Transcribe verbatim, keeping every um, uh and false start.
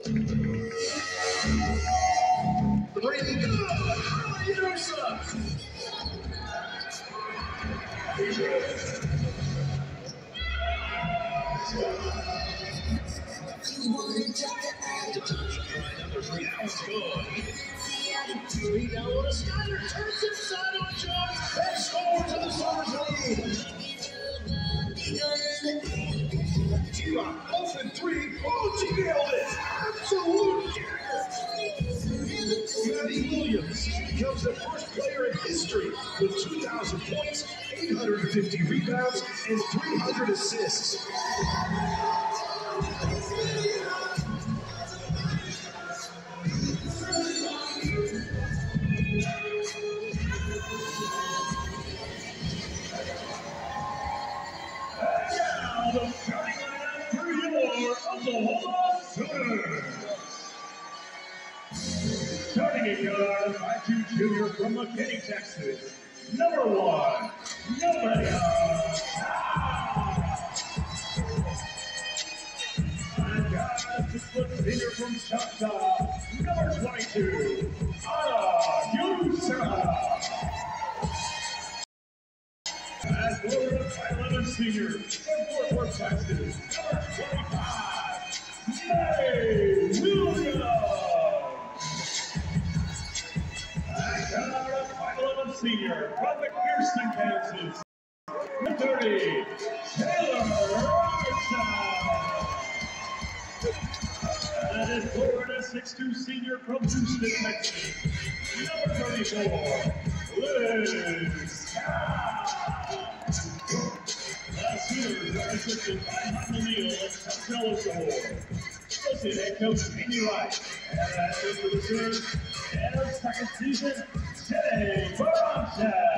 Pretty good. Hallelujah. Three now on a Skyler turns inside on Jones and scores to the Sooners lead. T-Rock open three. Oh, she nailed it. Absolute. Maddie Williams becomes the first player in history with two thousand points, eight hundred fifty rebounds, and three hundred assists. The starting lineup for your Oklahoma Sooners. Starting at guard, five two junior from McKinney, Texas. Number one, nobody else. And guard, six-foot senior from Choctaw. Number twenty-two, Ala Yusuf. And forward, five eleven senior from Fort Worth, Texas. Number twenty-five, May Williams. And guard, five eleven senior from McPherson, Kansas. Number thirty, Taylor Robertson. And at forward, a six two senior from Houston, Texas. Number thirty-four, Liz Cow. The Sooners are assisted by Michael Neal of Costello Award. Associate head coach Amy Wright. And as for the Sooners, and our second season, Jay Baramchak.